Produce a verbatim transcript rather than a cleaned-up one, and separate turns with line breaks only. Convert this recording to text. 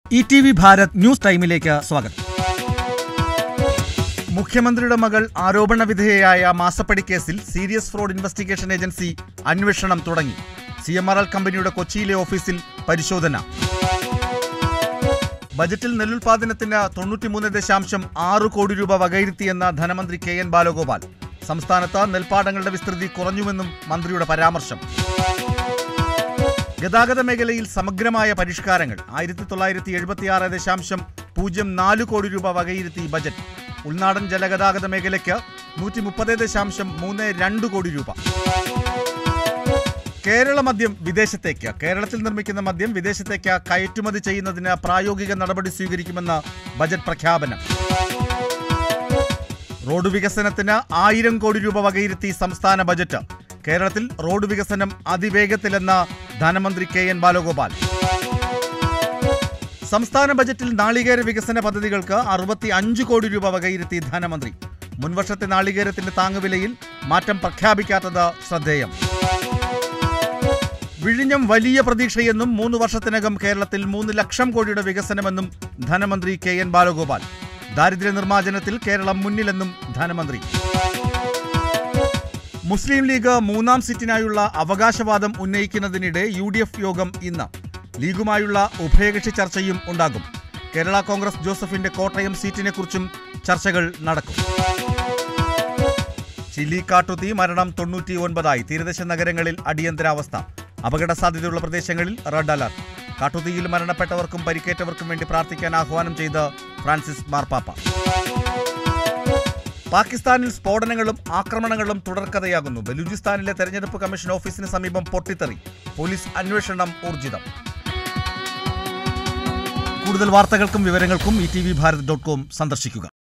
E T V Bharat news ടൈമിലേക്ക് സ്വാഗതം. മുഖ്യമന്ത്രിയുടെ മകൾ ആരോപണ വിധേയയായ മാസപ്പടി കേസിൽ സീരിയസ് ഫ്രോഡ് ഇൻവെസ്റ്റിഗേഷൻ ഏജൻസി അന്വേഷണം തുടങ്ങി. സി എം ആർ എൽ കമ്പനിയുടെ കൊച്ചിയിലെ ഓഫീസിൽ പരിശോധന. ബജറ്റിൽ നെല്ലുൽപാദനത്തിന് തൊണ്ണൂറ്റിമൂന്ന് ദശാംശം ആറ് കോടി രൂപ വകയിരുത്തിയെന്ന ധനമന്ത്രി കെ എൻ ബാലഗോപാൽ. സംസ്ഥാനത്ത് നെൽപ്പാടങ്ങളുടെ വിസ്തൃതി കുറഞ്ഞുവെന്നും മന്ത്രിയുടെ പരാമർശം. ഗതാഗത മേഖലയിൽ സമഗ്രമായ പരിഷ്കാരങ്ങൾ. ആയിരത്തി തൊള്ളായിരത്തി എഴുപത്തിയാറ് ദശാംശം പൂജ്യം നാല് കോടി രൂപ വകയിരുത്തി ബജറ്റ്. ഉൾനാടൻ ജലഗതാഗത മേഖലയ്ക്ക് നൂറ്റി മുപ്പത് ദശാംശം മൂന്ന് രണ്ട് കോടി രൂപ. കേരള മദ്യം വിദേശത്തേക്ക്. കേരളത്തിൽ നിർമ്മിക്കുന്ന മദ്യം വിദേശത്തേക്ക് കയറ്റുമതി ചെയ്യുന്നതിന് പ്രായോഗിക നടപടി സ്വീകരിക്കുമെന്ന് ബജറ്റ് പ്രഖ്യാപനം. റോഡ് വികസനത്തിന് ആയിരം കോടി രൂപ വകയിരുത്തി സംസ്ഥാന ബജറ്റ്. കേരളത്തിൽ റോഡ് വികസനം അതിവേഗത്തിലെന്ന ധനമന്ത്രി കെ എൻ ബാലഗോപാൽ. സംസ്ഥാന ബജറ്റിൽ നാളികേര വികസന പദ്ധതികൾക്ക് അറുപത്തി അഞ്ച് കോടി രൂപ വകയിരുത്തി ധനമന്ത്രി. മുൻവർഷത്തെ നാളികേരത്തിന്റെ താങ്ങുവിലയിൽ മാറ്റം പ്രഖ്യാപിക്കാത്തത് ശ്രദ്ധേയം. വിഴിഞ്ഞം വലിയ പ്രതീക്ഷയെന്നും മൂന്ന് വർഷത്തിനകം കേരളത്തിൽ മൂന്ന് ലക്ഷം കോടിയുടെ വികസനമെന്നും ധനമന്ത്രി കെ എൻ ബാലഗോപാൽ. ദാരിദ്ര്യ നിർമ്മാർജ്ജനത്തിൽ കേരളം മുന്നിലെന്നും ധനമന്ത്രി. മുസ്ലിം ലീഗ് മൂന്നാം സീറ്റിനായുള്ള അവകാശവാദം ഉന്നയിക്കുന്നതിനിടെ യു ഡി എഫ് യോഗം ഇന്ന്. ലീഗുമായുള്ള ഉഭയകക്ഷി ചർച്ചയും ഉണ്ടാകും. കേരള കോൺഗ്രസ് ജോസഫിന്റെ കോട്ടയം സീറ്റിനെക്കുറിച്ചും ചർച്ചകൾ നടക്കും. ചിലി കാട്ടുതീ, മരണം തൊണ്ണൂറ്റി ഒൻപതായി. തീരദേശ നഗരങ്ങളിൽ അടിയന്തരാവസ്ഥ. അപകട സാധ്യതയുള്ള പ്രദേശങ്ങളിൽ റെഡ് അലർട്ട്. കാട്ടുതീയിൽ മരണപ്പെട്ടവർക്കും പരിക്കേറ്റവർക്കും വേണ്ടി പ്രാർത്ഥിക്കാൻ ആഹ്വാനം ചെയ്ത് ഫ്രാൻസിസ് മാർപ്പാപ്പ. പാകിസ്ഥാനിൽ സ്ഫോടനങ്ങളും ആക്രമണങ്ങളും തുടർക്കഥയാകുന്നു. ബലൂചിസ്ഥാനിലെ തെരഞ്ഞെടുപ്പ് കമ്മീഷൻ ഓഫീസിന് സമീപം പൊട്ടിത്തെറി. പോലീസ് അന്വേഷണം ഊർജിതം. കൂടുതൽ വാർത്തകൾക്കും വിവരങ്ങൾക്കും E T V Bharat dot com സന്ദർശിക്കുക.